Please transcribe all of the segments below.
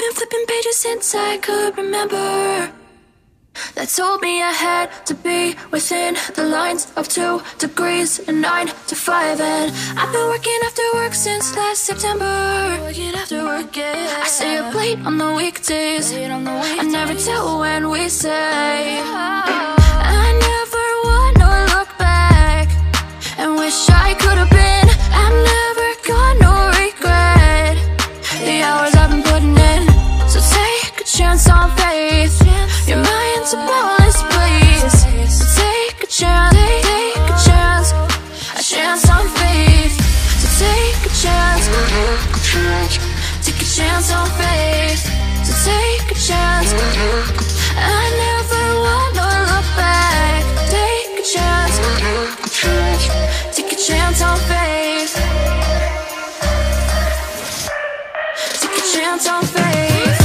been flipping pages since I could remember, that told me I had to be within the lines of 2 degrees and 9 to 5. And I've been working after work since last September. Working after work, yeah. I stay up late on the weekdays. I never tell when we say. I never wanna look back and wish I could have been. I'm never gonna regret the hours I've been putting in. So take a chance on faith. Your mind's a boundless place. So take a chance, take a chance, a chance on faith. So take a chance, take a chance on faith. So take a chance. I never wanna look back. Take a chance, take a chance on faith. Take a chance on faith.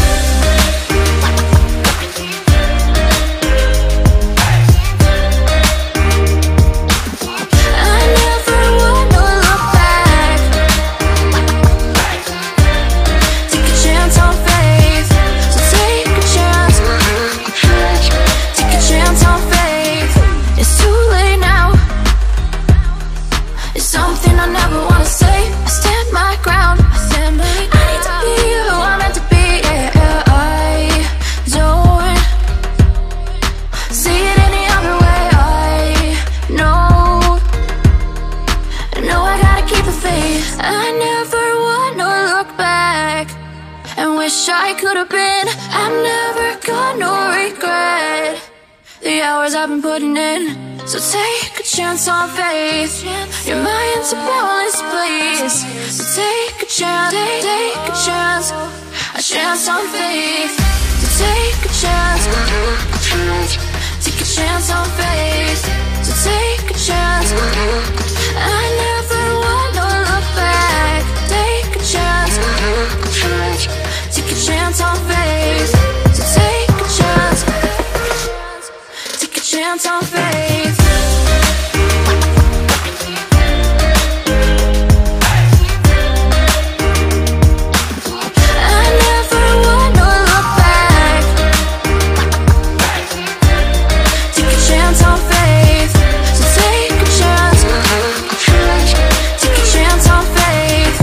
I never wanna look back and wish I could have been. I'm never gonna regret the hours I've been putting in. So take a chance on faith. Your mind's a boundless place. So take a chance, take a chance on faith. So take a chance, take a chance on faith. So take a chance. I never wanna look back. Take a chance, take a chance on faith. So take a chance, take a chance on faith. I never wanna look back. Take a chance on faith. So take a chance, take a chance on faith.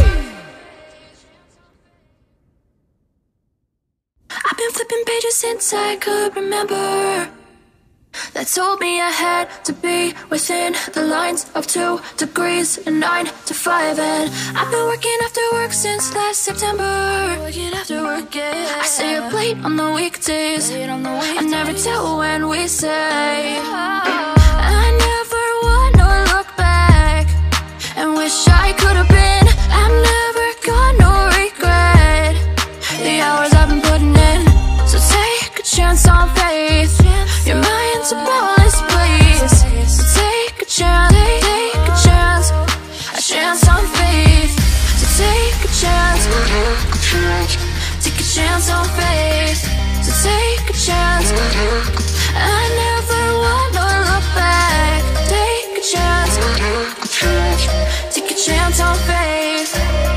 I've been flipping pages since I could remember, that told me I had to be within the lines of 2 degrees and 9 to 5. And I've been working after work since last September. Working after work, yeah. I stay up late on the weekdays. I never tell when we say. I never wanna look back and wish I could have been. I'm never gonna regret the hours I've been putting in. So take a chance on faith. Your mind's a boundless place. So take a chance, take a chance on faith. So take a chance, take a chance on faith. So take a chance. I never wanna look back. Take a chance, take a chance on faith.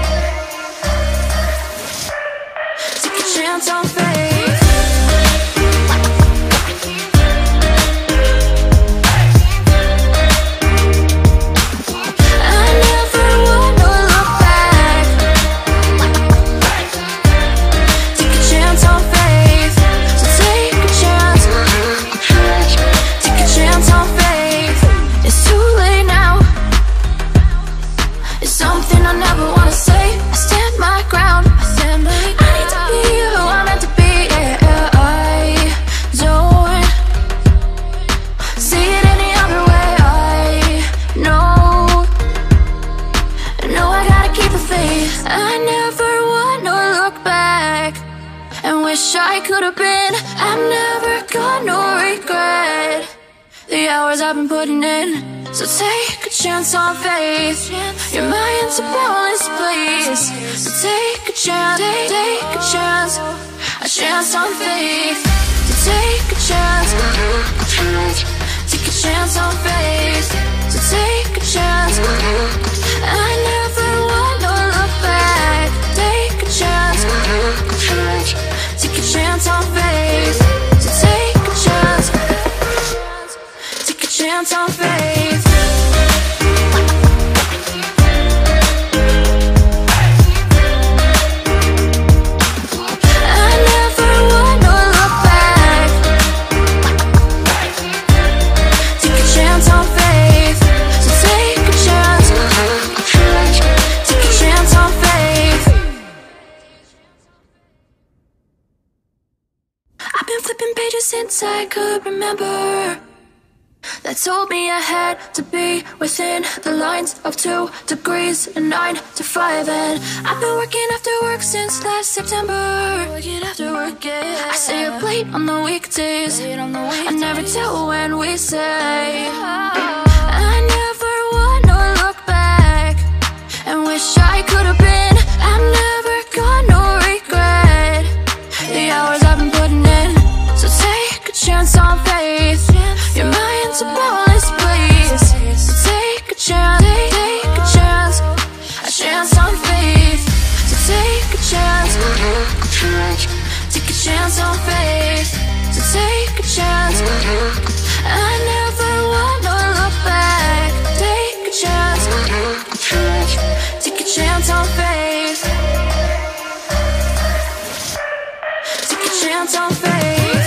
Take a chance on faith. I never wanna look back and wish I could have been. I'm never gonna regret the hours I've been putting in. So take a chance on faith. Your mind's a boundless place. So take a chance, take a chance on faith. So take a chance, take a chance on faith. So take a chance. I never wanna look back. Take a chance, since I could remember, that told me I had to be within the lines of 2 degrees and 9 to 5. And I've been working after work since last September. Working after work, yeah. I stay up late on the weekdays. I never tell when we say. I never wanna look back and wish I could have been. I'm never gonna regret the hours I've been putting in. So take a chance on faith. Your mind's a bonus, please. So take a chance, take a chance, a chance on faith. So take a chance, take a chance on faith. So take a chance. I never wanna look back. Take a chance, take a chance on faith. Take a chance on faith.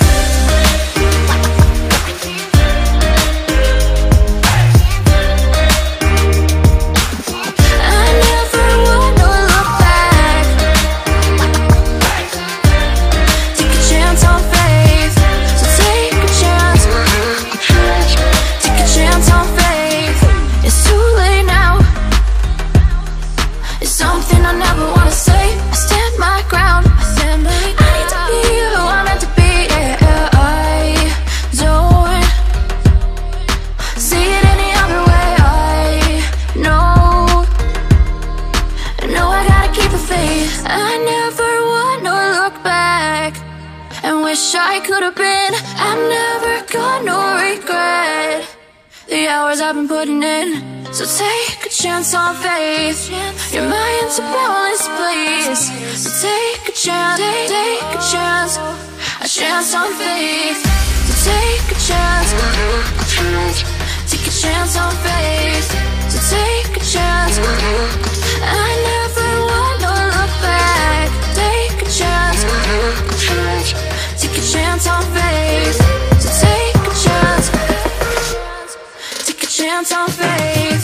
I could have been. I'm never gonna regret the hours I've been putting in. So take a chance on faith. Your mind's a bonus, please. So take a chance, take a chance, a chance on faith. So take a chance, take a chance on faith. So take a chance. I never wanna look back. Take a chance, take a chance on faith. So take a chance, take a chance on faith.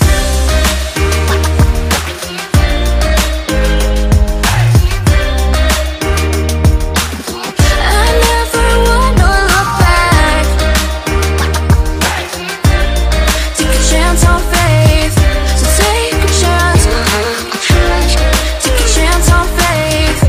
I never wanna look back. Take a chance on faith. So take a chance, take a chance on faith.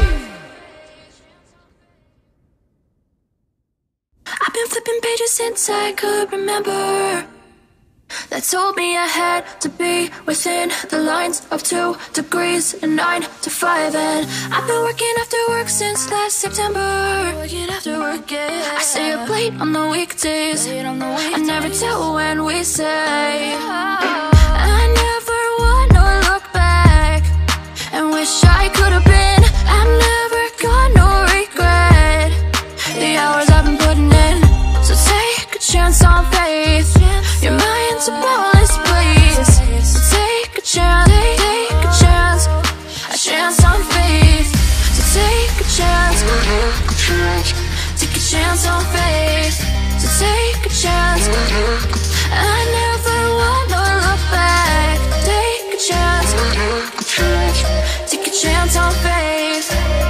I've been flipping pages since I could remember, that told me I had to be within the lines of 2 degrees and 9 to 5. And I've been working after work since last September. Working after work, yeah. I stay up late on the weekdays. I never tell when we say. I never wanna look back and wish I could have been. I'm never gonna regret the hours I've been putting in. So take a chance on faith. Your mind's a bonus, please. So take a chance, take a chance, a chance on faith. So take a chance, take a chance on faith. So take a chance. I never wanna look back. Take a chance, take a chance on faith.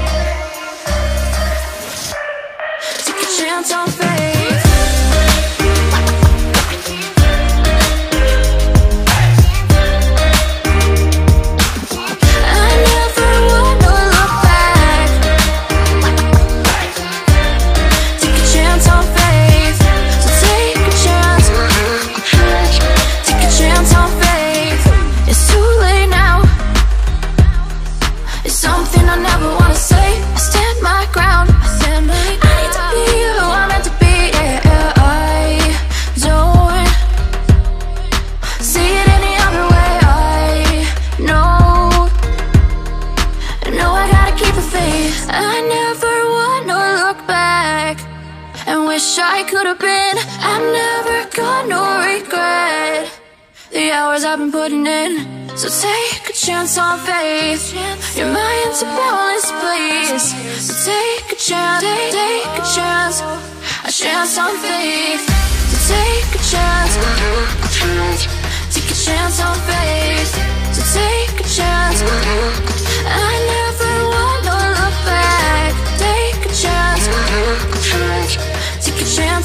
Take a chance on faith. I never wanna look back and wish I could have been. I'm never gonna regret the hours I've been putting in. So take a chance on faith. Your mind's a bonus, please. So take a chance, take a chance, a chance on faith. So take a chance, take a chance on faith. So take a chance. I never wanna look back. Take a chance, take a chance.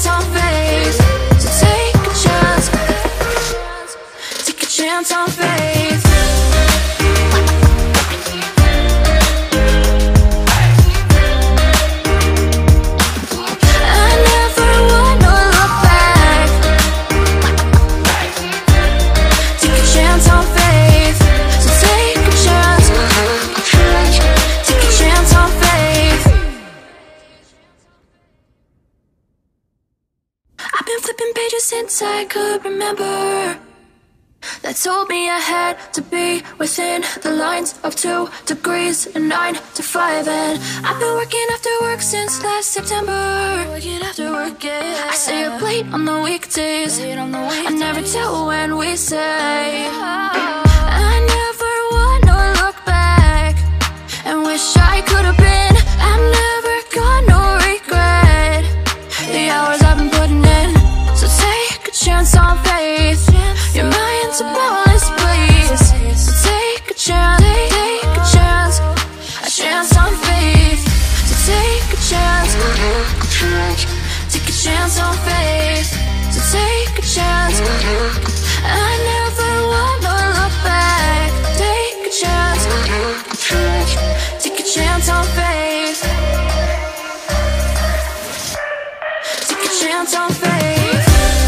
since I could remember, that told me I had to be within the lines of 2 degrees and 9 to 5. And I've been working after work since last September. Working after work, yeah. I stay up late on the weekdays. I never tell when we say. I never wanna look back and wish I could have been. I'm never gonna regret the hours I've been putting in. So take a chance on faith. Your mind's a boundless place. So take a chance, take a chance, a chance on faith. So take a chance, take a chance on faith. So take a chance. I never wanna look back. Take a chance, take a chance on faith. Take a chance on faith.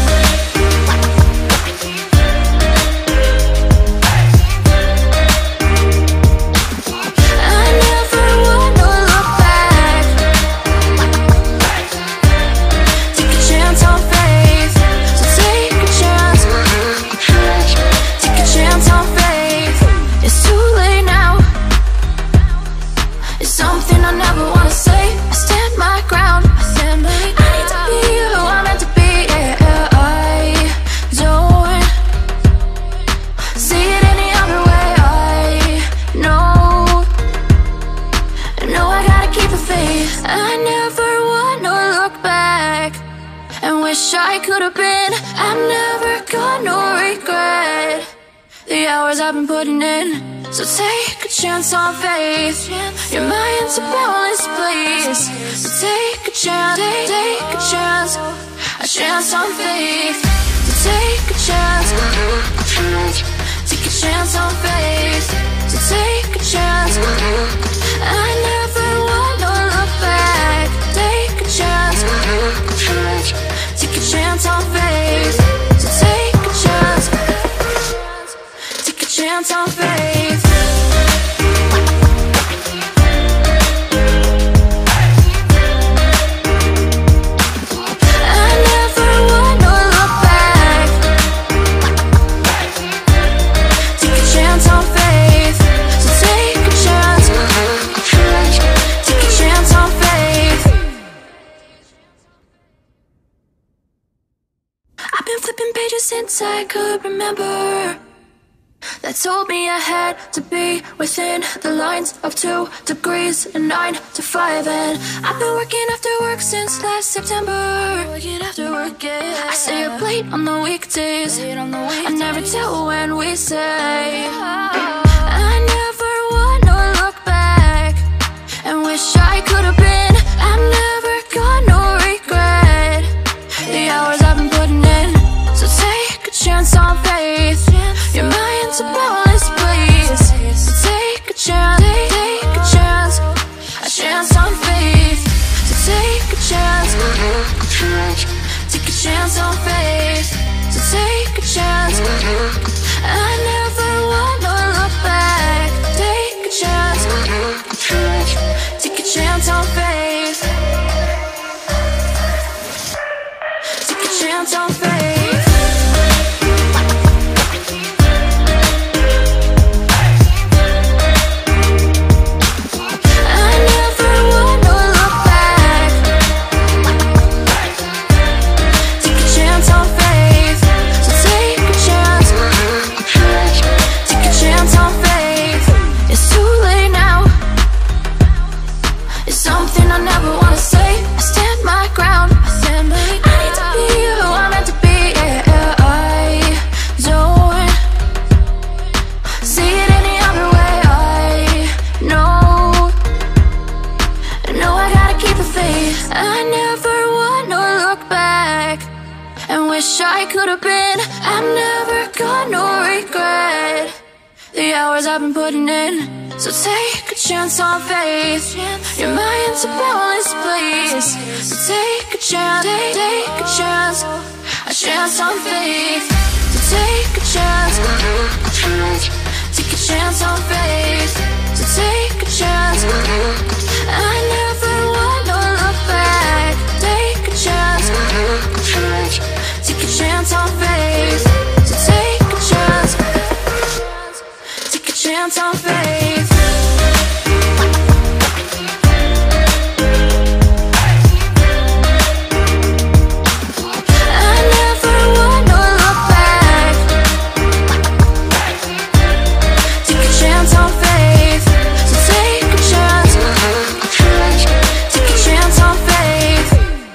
I could have been. I'm never gonna regret the hours I've been putting in. So take a chance on faith. Your mind's a boundless place. So take a chance, take a chance, a chance on faith. So take a chance, take a chance on faith. So take a chance. I never wanna look back. Take a chance, take a chance on faith. So take a chance, take a chance on faith. I never wanna look back. Take a chance on faith. So take a chance, take a chance on faith. I've been flipping pages since I could remember, that told me I had to be within the lines of 2 degrees and 9 to 5. And I've been working after work since last September. Working after work, yeah. I stay up late on the weekdays. I never tell when we say. I never wanna look back and wish I could have been. I'm never gonna regret the hours I've been putting in. So take a chance on faith. Your mind's a boundless place. So take a chance, take a chance, a chance on faith. So take a chance, take a chance on faith. So take a chance. I never wanna look back. Take a chance, take a chance on faith. Take a chance on faith. I never wanna look back. Take a chance on faith. So take a chance, take a chance on faith. It's too late now. It's something I never wanna say. I stand my ground. I need to be who I'm meant to be. Yeah, I don't see it any other way. I know I gotta keep the faith. I never wanna look back and wish I could have been. I'm never gonna regret the hours I've been putting in. So take a chance on faith. Your mind's a boundless place. So take a chance, take a chance, a chance on faith. So take a chance, take a chance on faith. So take a chance. I never wanna look back. Take a chance, take a chance on chance on faith. I never wanna look back. Take a chance on faith. So take a chance. Take a chance on faith.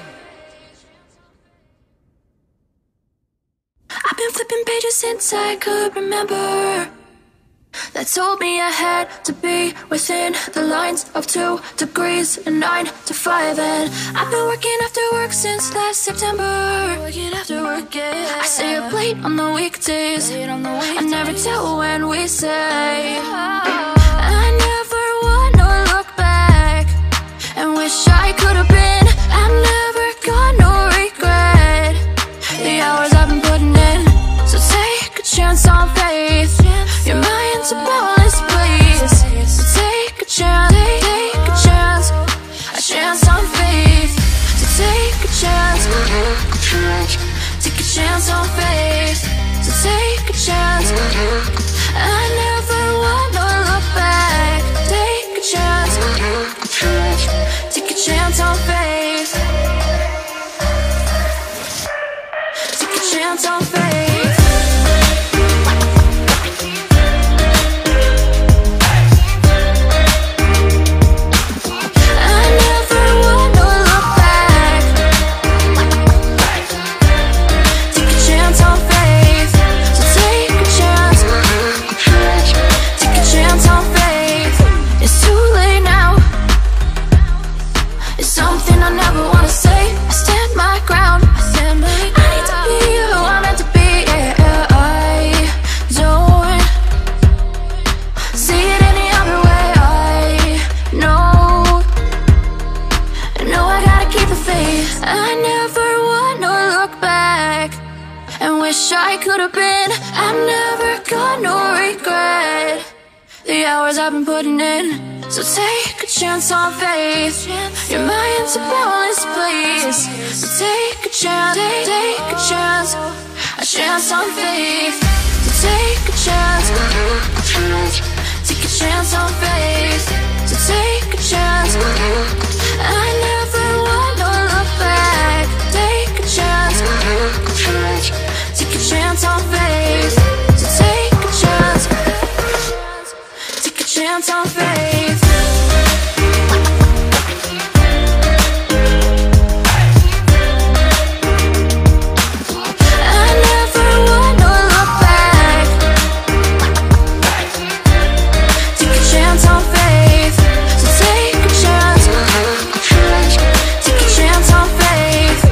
I've been flipping pages since I could remember, that told me I had to be within the lines of 2 degrees and 9 to 5. And I've been working after work since last September. Working after work, yeah. I stay up late on the weekdays. I never tell when we say. I never wanna look back and wish I could have been. I've never got no regret. The hours I've been putting in. So take a chance on faith. Your mind's a boundless place. So take a chance, take a chance on faith. So take a chance, take a chance on faith. So take a chance. I never wanna look back. Take a chance, take a chance on faith. Take a chance on faith. I never wanna look back and wish I could have been. I've never got no regret. The hours I've been putting in. So take a chance on faith. Your mind's a boundless place. So take a chance, take a chance on faith. So take a chance, take a chance on faith. So take a chance. I never wanna look back. Take a chance, take a chance on faith. So take a chance, take a chance on faith. I never wanna look back. Take a chance on faith. So take a chance, take a chance on faith.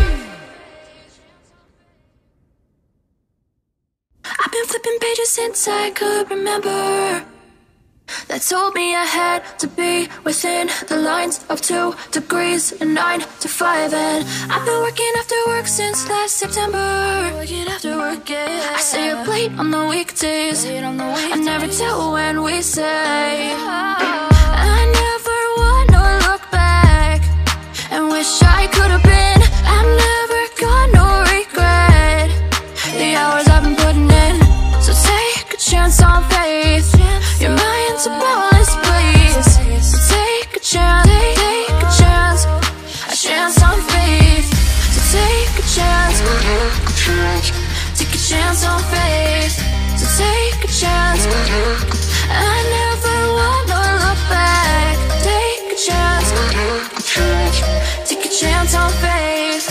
I've been flipping pages since I could remember, that told me I had to be within the lines of 2 degrees and 9 to 5. And I've been working after work since last September. Working after work, yeah. I stay up late on the weekdays. I never tell when we say. I never wanna look back and wish I could have been. I've never got no regret. The hours I've been putting in. So take a chance on faith. Your mind's a boundless place. So take a chance, take a chance on faith. So take a chance, take a chance on faith. So take a chance. I never wanna look back. Take a chance, take a chance on faith.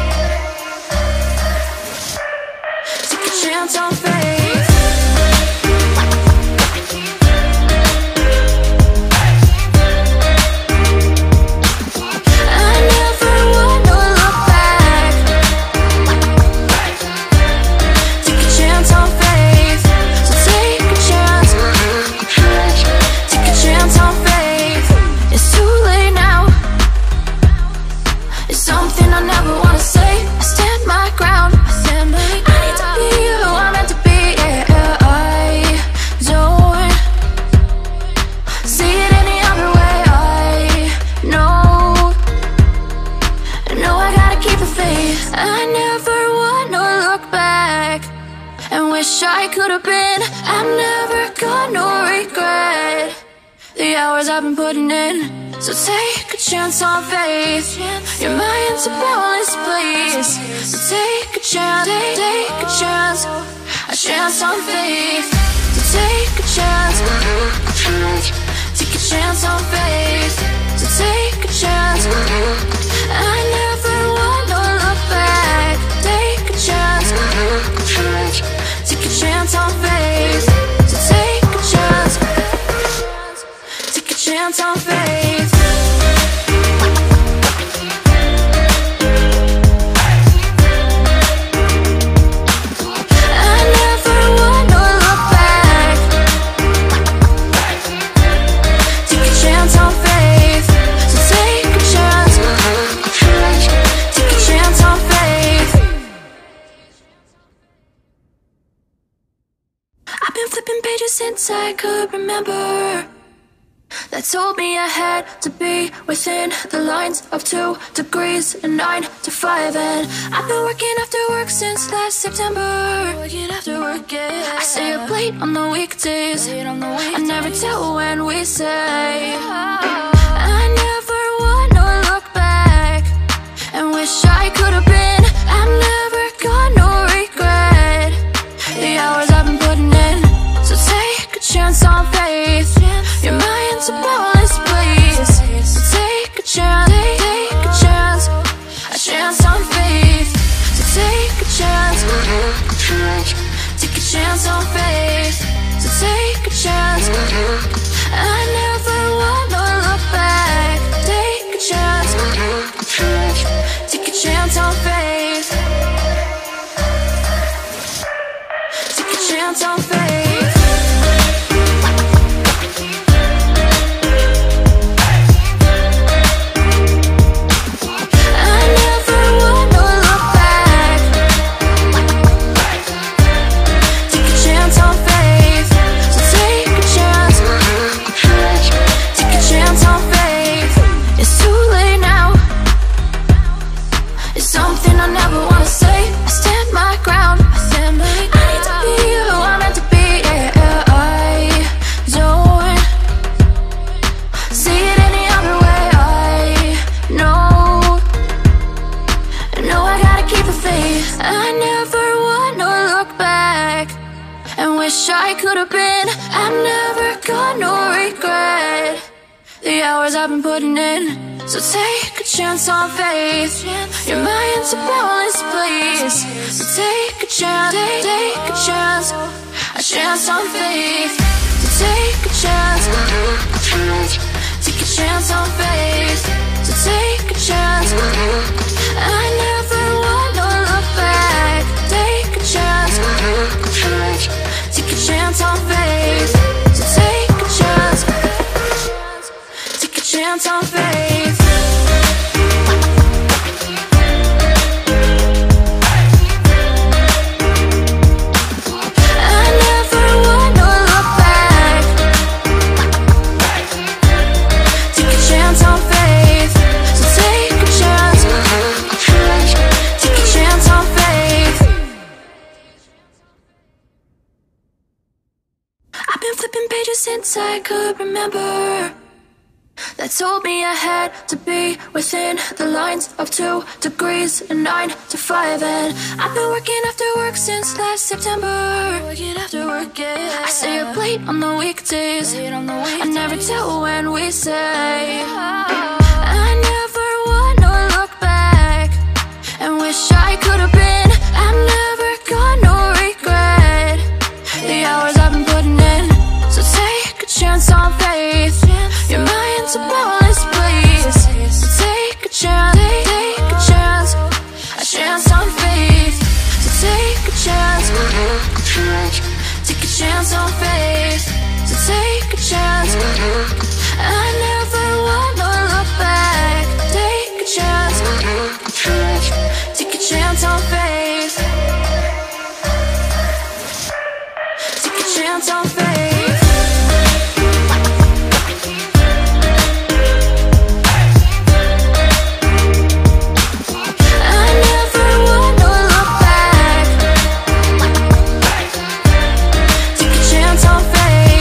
Take a chance on faith. I never wanna look back and wish I could have been. I've never got no regret. The hours I've been putting in. So take a chance on faith. Your mind's a boundless place. So take a chance, take a chance. A chance on faith. So take a chance. Take a chance on faith. So take a chance. I never want to look back. Take a chance. Take a chance on faith. So take a chance. Take a chance on faith. I never want to look back. Take a chance on faith. So take a chance. Take a chance on faith. I've been flipping pages since I could remember. That told me I had to be within the lines of 2 degrees and 9 to 5. And I've been working after work since last September. Working after work, yeah. I stay up late on the weekdays. I never tell when we say. I never want to look back and wish I could have been. I've never got no regret. The hours I've been putting in. So take a chance on faith. Your mind's a boundless place. So take a chance, take a chance. A chance on faith. So take a chance. Take a chance on faith. So take a chance. I never want to look back. Take a chance. Take a chance on faith. Take a chance on faith. I never want to look back and wish I could have been. I've never got no regret. The hours I've been putting in. So take a chance on faith. Your mind's a boundless place. So take a chance, take a chance. A chance on faith. So take a chance. Take a chance on faith. So take a chance. I never want to look back. Take a chance. Take a chance on faith. So take a chance. Take a chance on faith. I never want to look back. Take a chance on faith. So take a chance. Take a chance on faith. I've been flipping pages since I could remember. That told me I had to be within the lines of 2 degrees and 9 to 5. And I've been working after work since last September. Working after work, yeah. I stay up late on the weekdays. I never tell when we say. I never want to look back and wish I could have been. I've never got no regret. The hours I've been putting in. So take a chance on faith. Your mind's a boundless place. So take a chance, take a chance. A chance on faith. So take a chance. Take a chance on faith. So take a chance. I never want to look back. Take a chance. Take a chance on faith. Take a chance on faith. Take a chance on faith.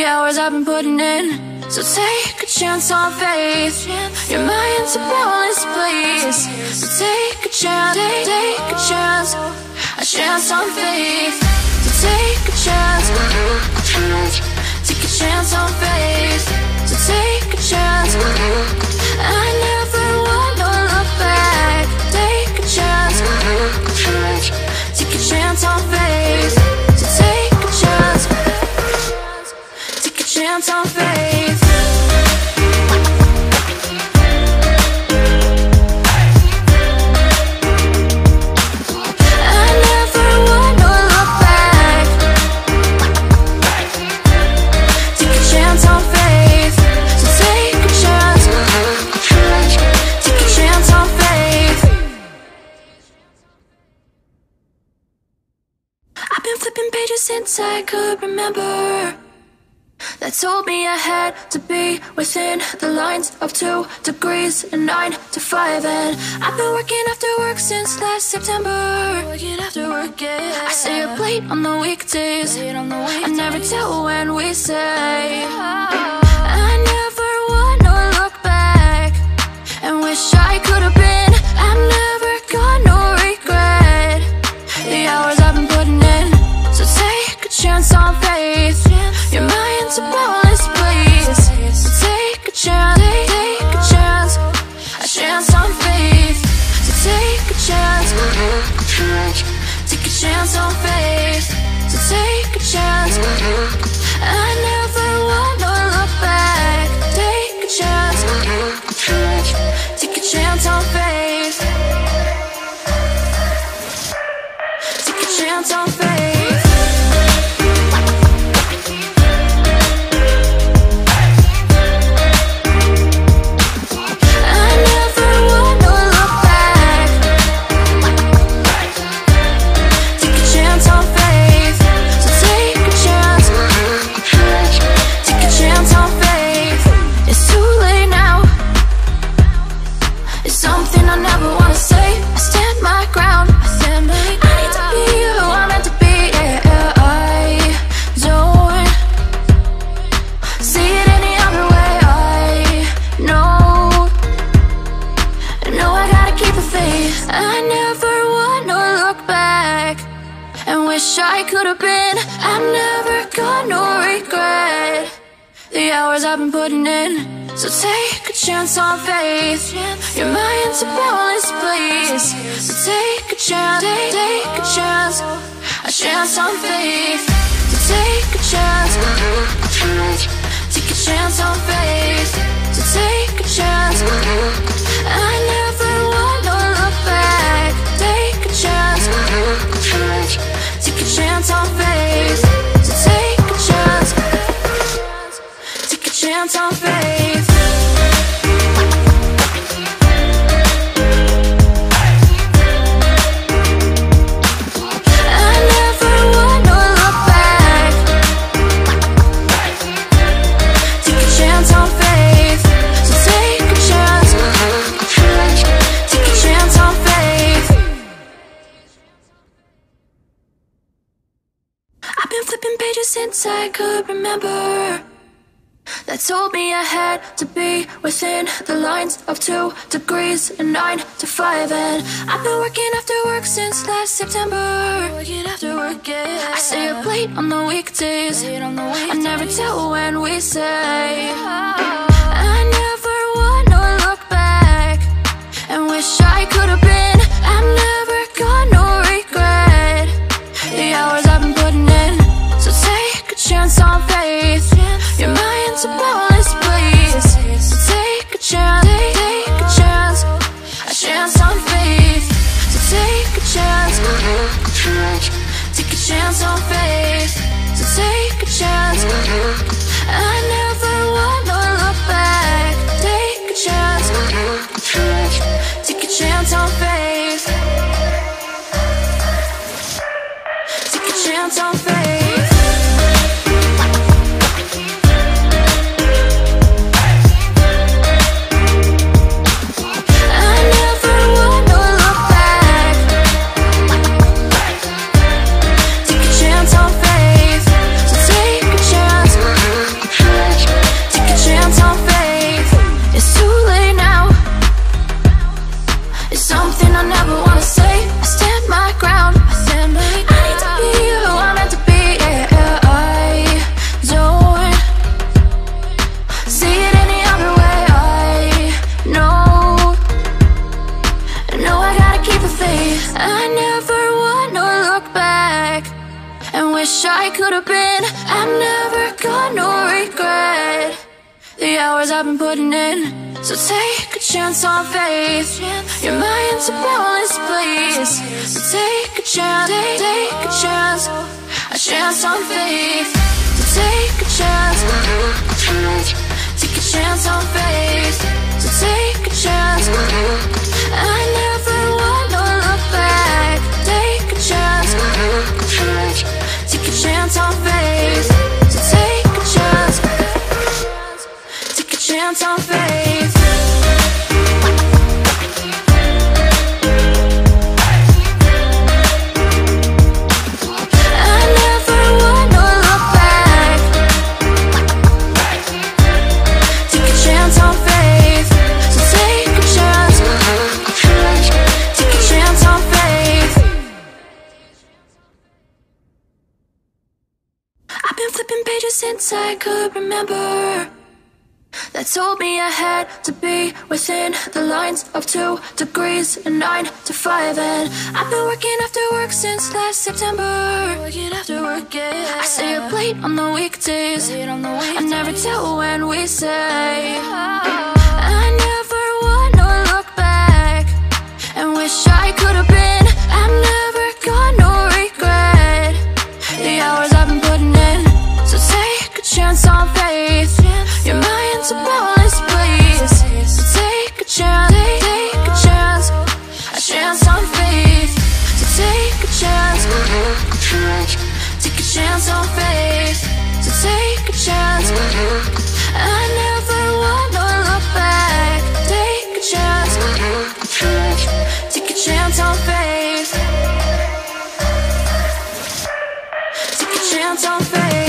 the hours I've been putting in. So take a chance on faith. Your mind's a boundless place. So take a chance, take a chance on faith. So take a chance, take a chance on faith. So take a chance. I never want to look back. Take a chance, take a chance on faith. So take a chance, take a chance on faith. Since I could remember, that told me I had to be within the lines of 2 degrees and 9 to 5. And I've been working after work since last September. Working after work, yeah. I stay up late on the weekdays. I never tell when we say. I never wanna look back and wish I could have been. I've never got no regret. The hours I've been putting in. So take a chance on faith. Your mind's a boundless place. So take a chance, take a chance on faith. So take a chance, take a chance on faith. So take a chance. I never wanna look back. Take a chance, take a chance on faith. Take a chance on faith. I could have been. I've never got no regret. The hours I've been putting in. So take a chance on faith. Your mind's a boundless place. So take a chance, take a chance on faith. So take a chance, take a chance on faith. So take a chance. I never wanna look back. Take a chance, take a chance on faith. So take a chance, take a chance on faith. I never wanna look back. Take a chance on faith. So take a chance, take a chance on faith. I've been flipping pages since I could remember. That told me I had to be within the lines of 2 degrees and 9 to 5. And I've been working after work since last September. Working after work, yeah. I stay up late on the weekdays. I never tell when we say. I never wanna look back and wish I could have been. I've never got no regret. The hours I've been putting in. So take a chance on faith. Your mind's a boundless place. So take a chance, take a chance on faith. So take a chance, take a chance on faith. So take a chance. I never wanna look I could have been. I'm never gonna regret the hours I've been putting in. So take a chance on faith. Your mind's a boundless place. So take a chance, take a chance on faith. So take a chance, take a chance on faith. So take a chance. I never wanna look back. Take a chance, take a chance on faith. So take a chance, take a chance on faith. Since I could remember, that told me I had to be within the lines of 2 degrees and 9 to 5. And I've been working after work since last September. Working after work, yeah. I stay up late on the weekdays. I never tell when we say. I never wanna look back and wish I could have been. I'm never gonna regret the hours I've been putting in. So take a chance on faith. Your mind's a boundless place. So take a chance, take a chance on faith. So take a chance, take a chance on faith. So take a chance. I never wanna look back. Take a chance, take a chance on faith. Take a chance on faith.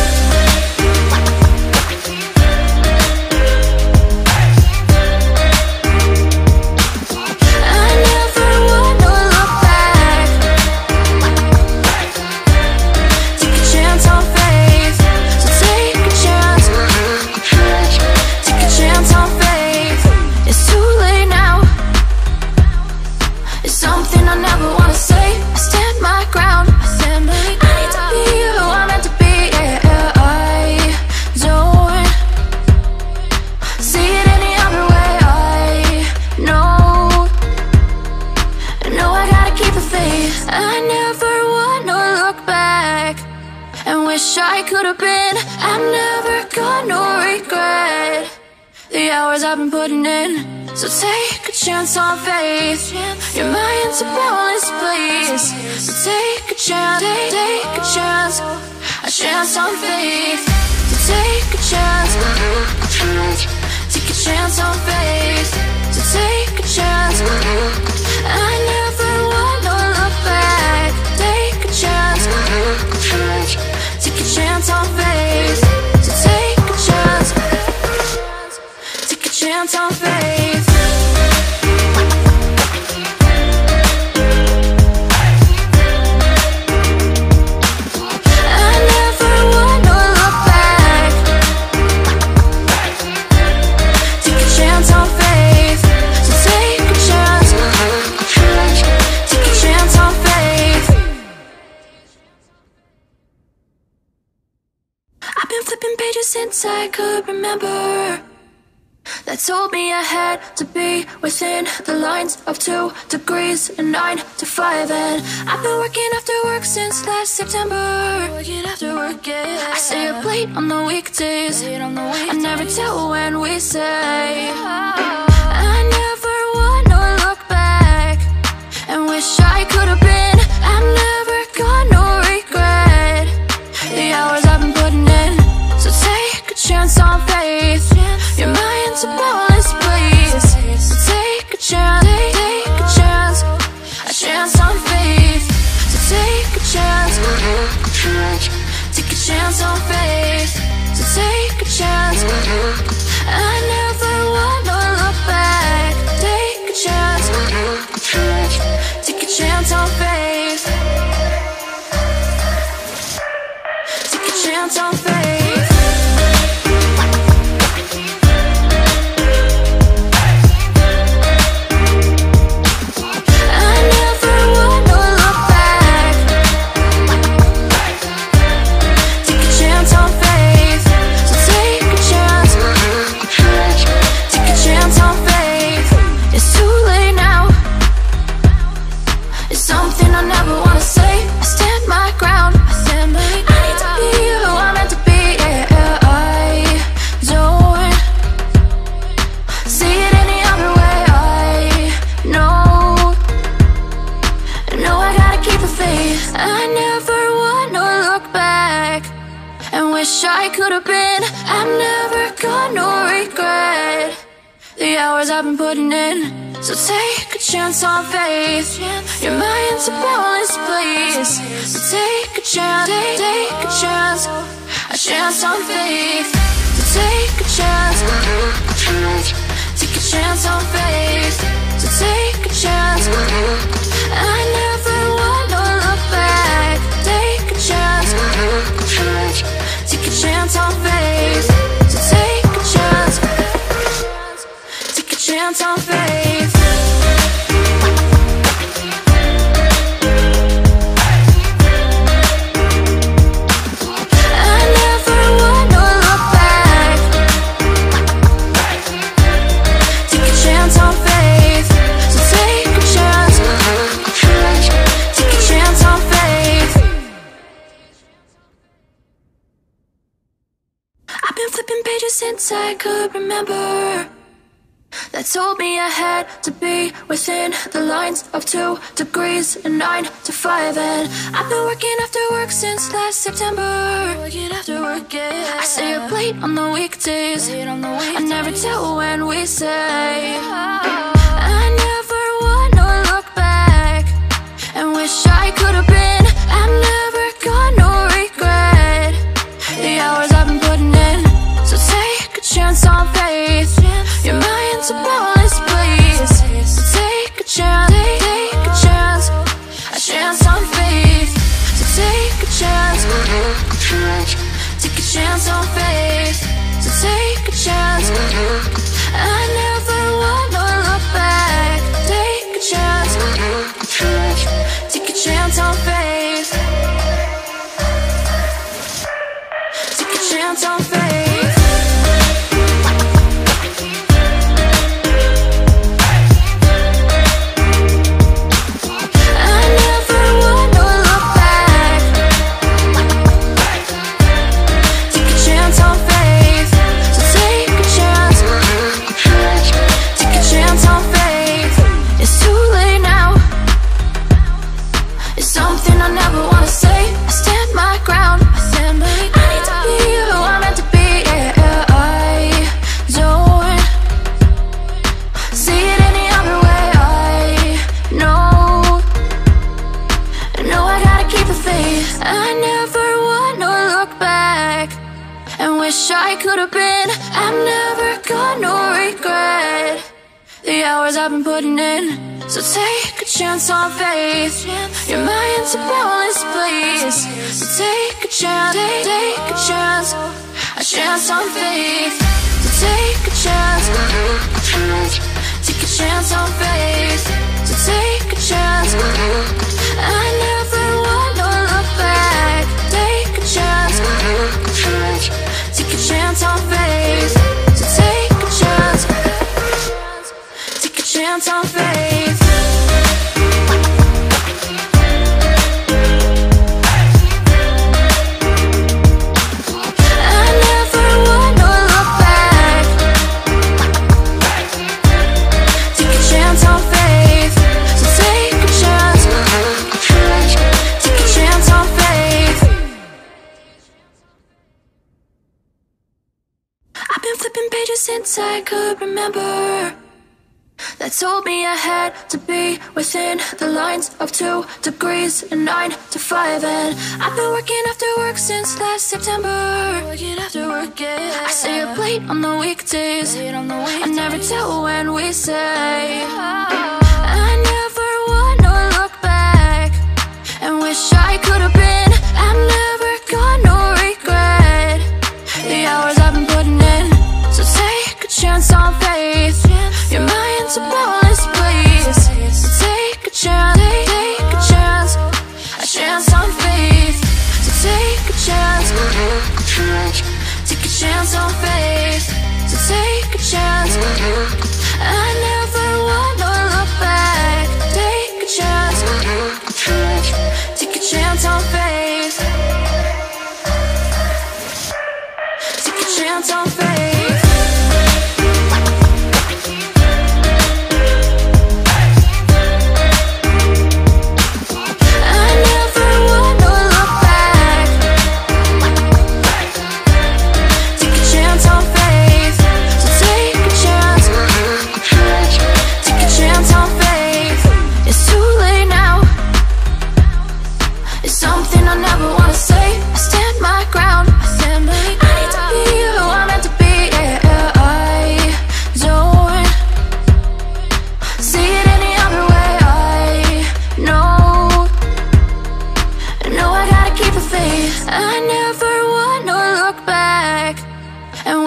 I never wanna look back and wish I could have been. I'm never gonna regret the hours I've been putting in. So take a chance on faith. Your mind's a boundless place. So take a chance, take a chance on faith. So take a chance, take a chance on faith. So take a chance. I never wanna look back. Take a chance, take a chance on faith. So take a chance, take a chance on faith. I never wanna look back. Take a chance on faith. So take a chance, take a chance on faith. I've been flipping pages since I could remember, that told me I had to be within the lines of 2 degrees and 9 to 5. And I've been working after work since last September. Working after work, yeah. I stay up late on the weekdays. I never tell when we say. I never wanna look back and wish I could have been. I'm never gonna regret the hours I've been putting in. So take a chance on faith. Your mind's a boundless place. So take a chance, take a chance on faith. So take a chance, take a chance on faith. So take a chance. I never wanna look back. Take a chance, take a chance on faith. Take a chance on faith. I never wanna look back. wish I could have been. I'm never gonna regret the hours I've been putting in. So take a chance on faith. Your mind's a boundless place. So take a chance, take a chance on faith. So take a chance, take a chance on faith. So take a chance. I never wanna look back. Take a chance, take a chance on faith. So take a chance, take a chance on faith. I never wanna look back. Take a chance on faith. So take a chance, take a chance on faith. I've been flipping pages since I could remember, that told me I had to be within the lines of 2 degrees and 9 to 5. And I've been working after work since last September. Working after work, yeah. I stay up late on the weekdays. I never tell when we say. I never wanna look back and wish I could have been. I'm never gonna regret the hours I've been putting in. So take a chance on faith. Your mind's a boundless place. So take a chance, take a chance on faith. So take a chance, take a chance on faith. So take a chance. I never wanna look back. Take a chance, take a chance on faith. Take a chance on faith. I never wanna look back and wish I could have been. I'm never gonna regret the hours I've been putting in. So take a chance on faith. Your mind's a boundless place. So take a chance, take a chance on faith. So take a chance, take a chance on faith. So take a chance. I never wanna look back. Take a chance, take a chance on faith. So take a chance, take a chance on faith. I never wanna look back. Take a chance on faith. So take a chance, take a chance on faith. I've been flipping pages since I could remember, that told me I had to be within the lines of 2 degrees and 9 to 5. And I've been working after work since last September. Working after work, yeah. I stay up late on the weekdays. I never tell when we say. I never wanna look back and wish I could have been. I'm never gonna regret the hours I've been putting in. So take a chance on faith. Your mind's a boundless place. So take a chance, take a chance on faith. So take a chance, take a chance on faith. So take a chance. I never wanna look back. Take a chance, take a chance on faith. Take a chance on faith. I never wanna look back.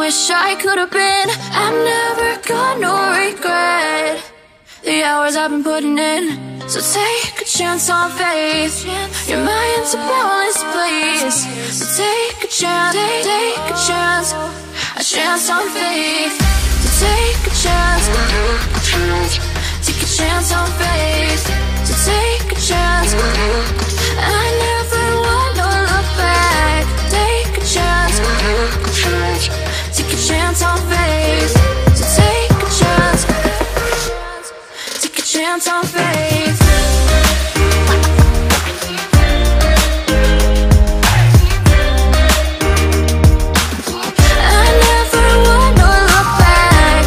wish I could have been. I've never got no regret the hours I've been putting in. So take a chance on faith. Your mind's a boundless place. So take a chance, take a chance on faith. So take a chance, take a chance on faith. So take a chance. I never want to look back. Take a chance, take a chance on faith. So take a chance, take a chance on faith. I never want to look back.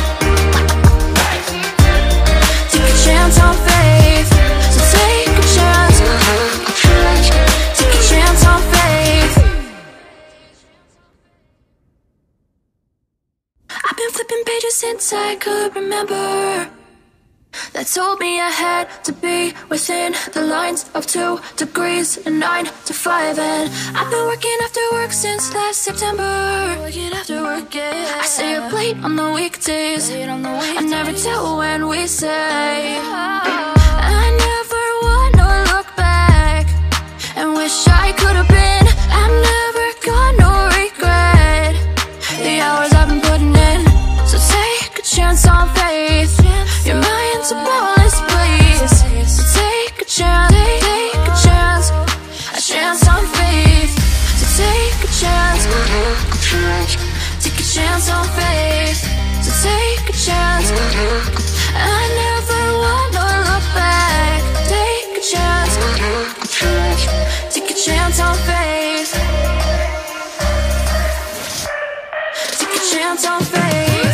Take a chance on faith. So take a chance, take a chance on faith. I've been flipping pages since I could remember, that told me I had to be within the lines of 2 degrees and 9 to 5. And I've been working after work since last September. Working after work, yeah. I stay up late on the weekdays. I never tell when we say. I never want to look back and wish I could have been. I've never got no regret the hours I've been putting in. So take a chance on faith. Your mind's a boundless place. So take a chance, take a chance on faith. So take a chance, take a chance on faith. So take a chance. I never want to look back. Take a chance, take a chance on faith. Take a chance on faith.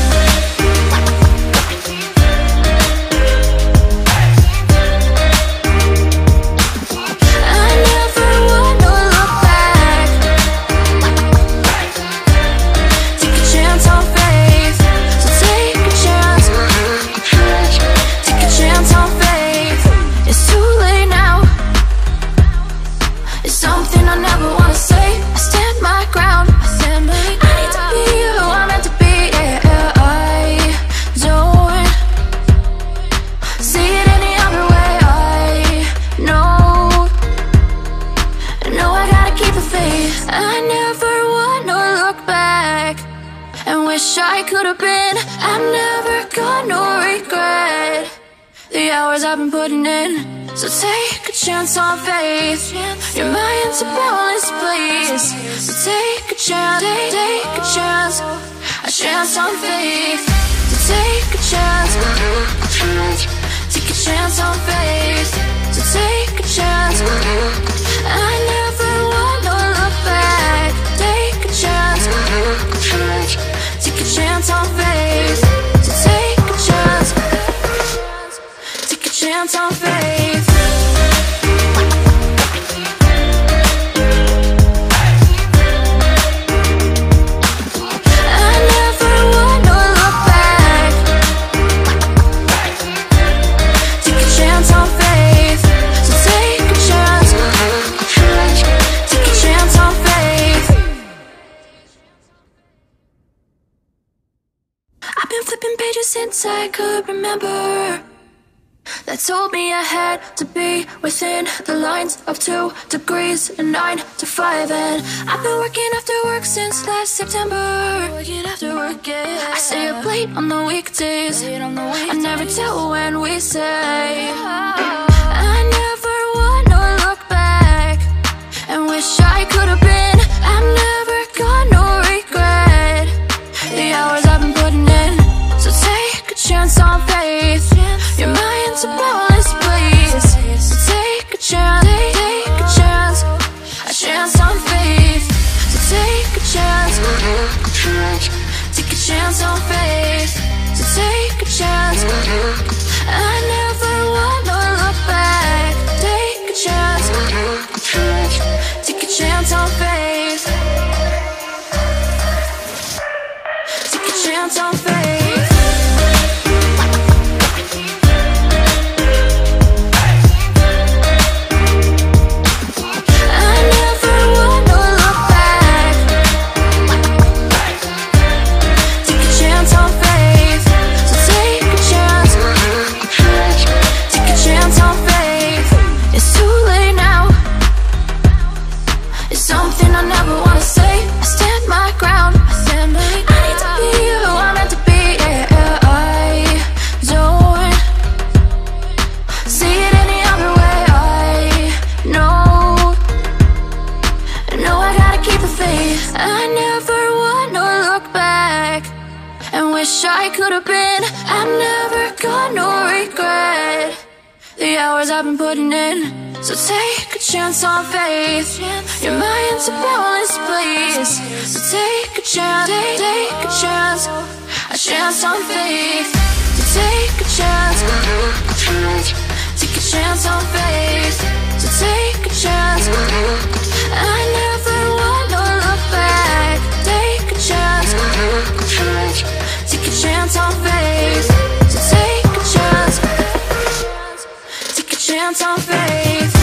I could have been. I've never got no regret the hours I've been putting in. So take a chance on faith. Your mind's a boundless place. So take a chance, take a chance on faith. So take a chance, take a chance on faith. So take a chance. I never want to look back. Take a chance, take a chance on faith. So take a chance, take a chance on faith. I never want to look back. Take a chance on faith. So take a chance, take a chance on faith. I've been flipping pages since I could remember, that told me I had to be within the lines of 2 degrees and 9 to 5. And I've been working after work since last September. Working after work, yeah. I stay up late on the weekdays. I never tell when we say. I never want to look back and wish I could have been. I've never got no regret the hours I've been putting in. So take a chance on faith. Your mind's a boundless place. So take a chance, take a chance on faith. So take a chance, take a chance on faith. So take a chance. I never want to look back. Take a chance, take a chance on faith. Take a chance on faith. I never want to look back. I could have been. I've never got no regret the hours I've been putting in. So take a chance on faith. Your mind's a boundless place. So take a chance, take a chance on faith. So take a chance, take a chance on faith. So take a chance. I never want to look back. Take a chance, take a chance on faith. So take a chance, take a chance on faith.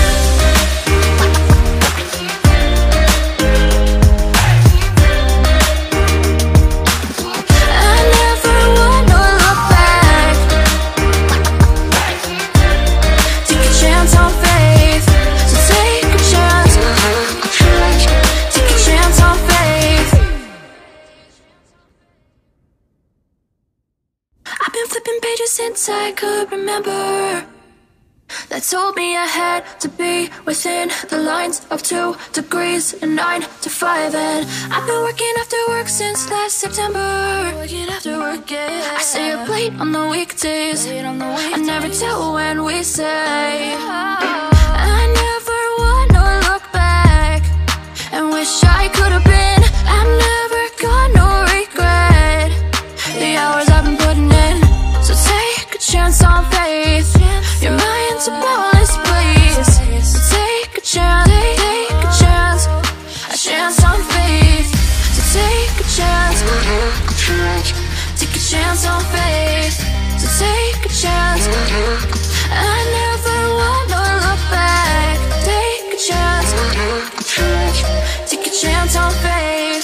Since I could remember, that told me I had to be within the lines of 2 degrees and 9 to 5. And I've been working after work since last September. Working after work, yeah. I stay up late on the weekdays. I never tell when we say. I never wanna look back and wish I could have been. I've never got no regret the hours I've been putting in. So take a chance on faith. Your mind's a boundless place. So take a chance, take a chance on faith. So take a chance, take a chance on faith. So take a chance. I never wanna look back. Take a chance, take a chance on faith.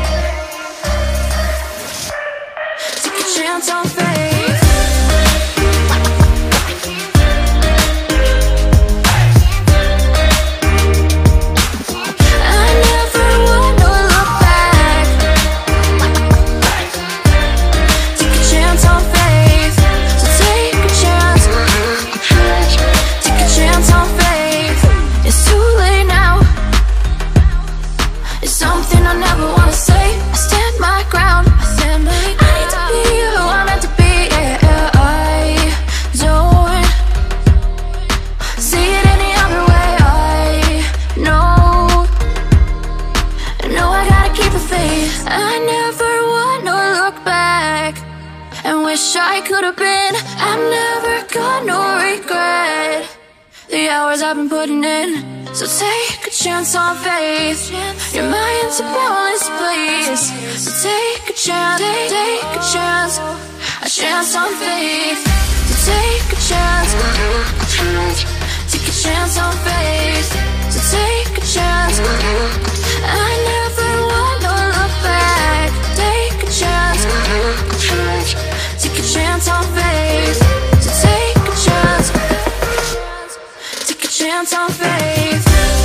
Take a chance on faith. I never wanna look back and wish I could have been. I've never got no regret the hours I've been putting in. So take a chance on faith. Your mind's a boundless place. So take a chance, take a chance on faith. So take a chance, take a chance on faith. So take a chance. I never wanna look back. Take a chance, take a chance on faith. So take a chance, take a chance on faith.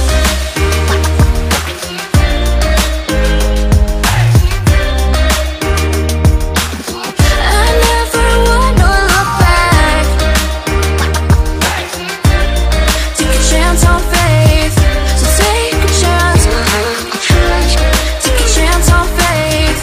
I never wanna look back. Take a chance on faith. So take a chance, take a chance on faith.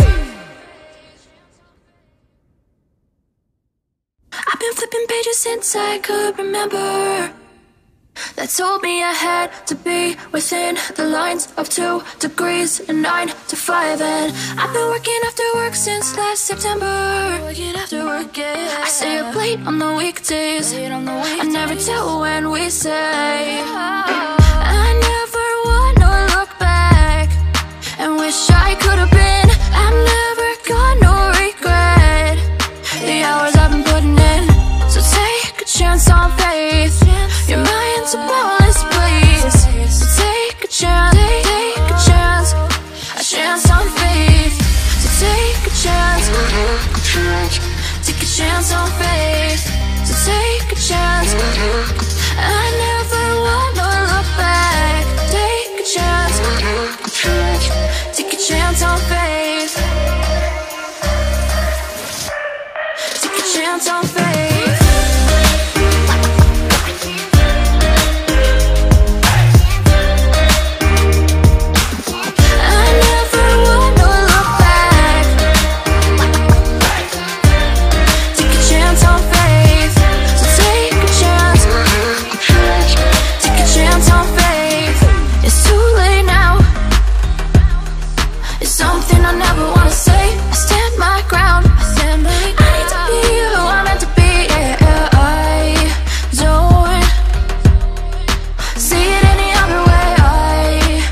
I've been flipping pages since I could remember, that told me I had to be within the lines of 2 degrees and 9 to 5. And I've been working after work since last September. Working after work, yeah. I stay up late on the weekdays. I never tell when we say. I never wanna look back and wish I could have been. I've never got no regret the hours I've been putting in. So take a chance on faith. Your mind's a boundless place. So take a chance, take a chance on faith. So take a chance, take a chance on faith. So take a chance. I never wanna look back. Take a chance, take a chance on faith. Take a chance on faith. I never wanna look back. something I never wanna say. I stand my ground. I need to be who I'm meant to be. Yeah, I don't see it any other way. I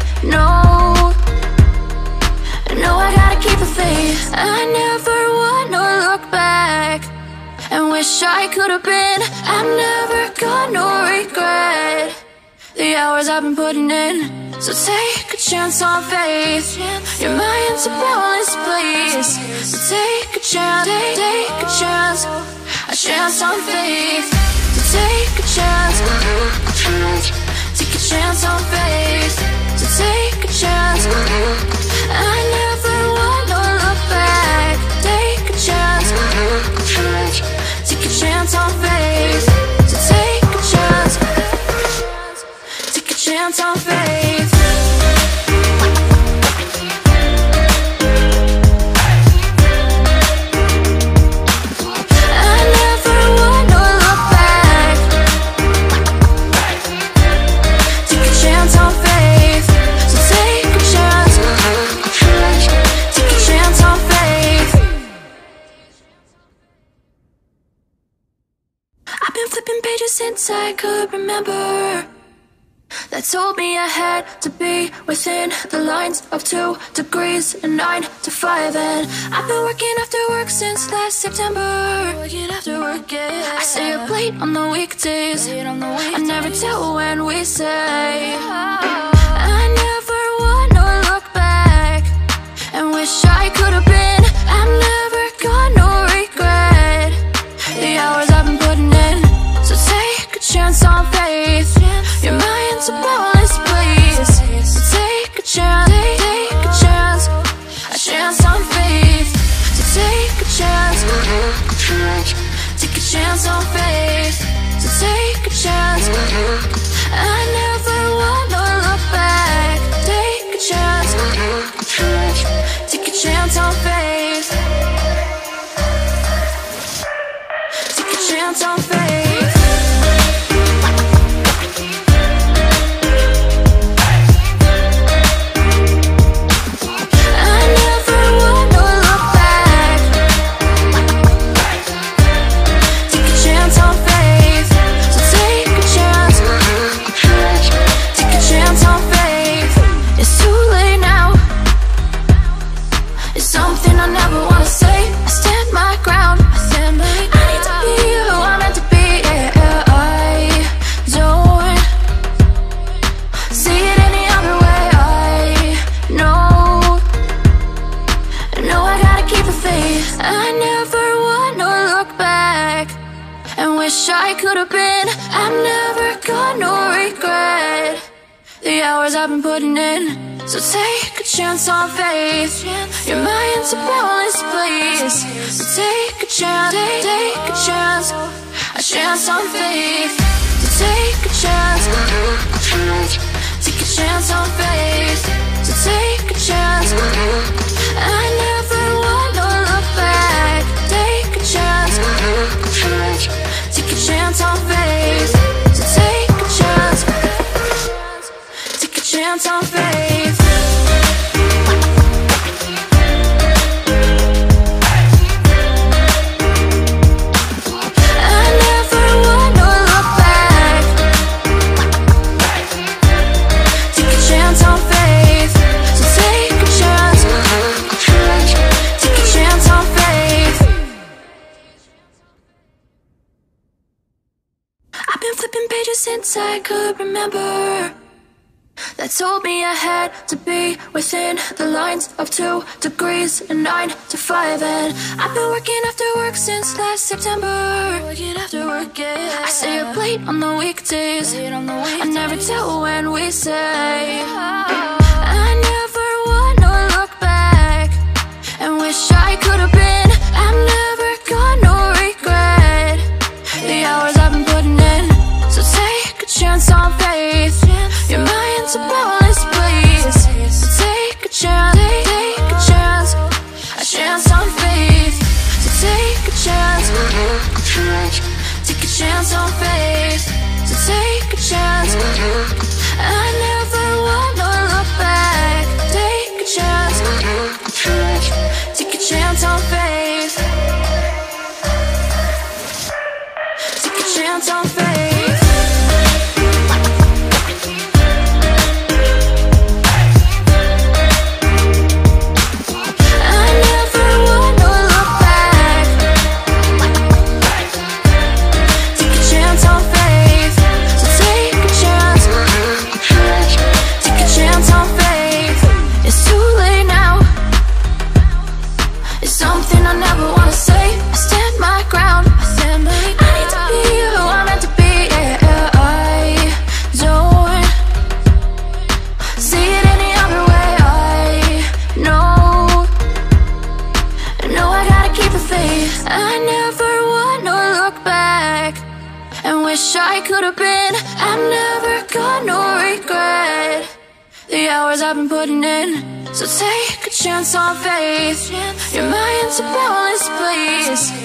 know I gotta keep the faith. I never wanna look back and wish I could have been. I'm never gonna regret the hours I've been putting in. So take a chance on faith. Your mind's a boundless place. So take a chance, take a chance on faith. So take a chance, take a chance on faith. So take a chance. I never wanna look back. Take a chance, take a chance on faith. So take a chance, take a chance on faith. I never wanna look back. Take a chance on faith. So take a chance, take a chance on faith. I've been flipping pages since I could remember, that told me I had to be within the lines of 2 degrees and 9 to 5. And I've been working after work since last September. Working after work, yeah. I stay up late on the weekdays. I never tell when we say. I never wanna look back and wish I could have been. I'm never gonna regret the hours I've been putting in. So take a chance on faith. Your mind's a boundless place. So take a chance, take a chance on faith. So take a chance, take a chance on faith. So take a chance. I never wanna look back. Take a chance, take a chance on faith. Take a chance on faith. I never wanna look back and wish I could have been. I'm never gonna regret the hours I've been putting in. So take a chance on faith. Your mind's a boundless place. So take a chance, take a chance on faith. So take a chance, take a chance on faith. So take a chance. I never wanna look back. Take a chance, take a chance on faith. So take a chance, take a chance on faith. I never wanna look back. Take a chance on faith. So take a chance, take a chance on faith. I've been flipping pages since I could remember, that told me I had to be within the lines of 2 degrees and 9 to 5. And I've been working after work since last September. Working after work, yeah. I stay up late on the weekdays. I never tell when we say. I never wanna look back and wish I could have been. I'm never gonna regret the hours I've been putting in. So take a chance on faith. Your mind's a boundless place. So take a chance, take a chance on faith. So take a chance, take a chance on faith. So take a chance. I never wanna look back. Take a chance. wish I could have been. I've never got no regret the hours I've been putting in. So take a chance on faith. Your mind's a ballast place.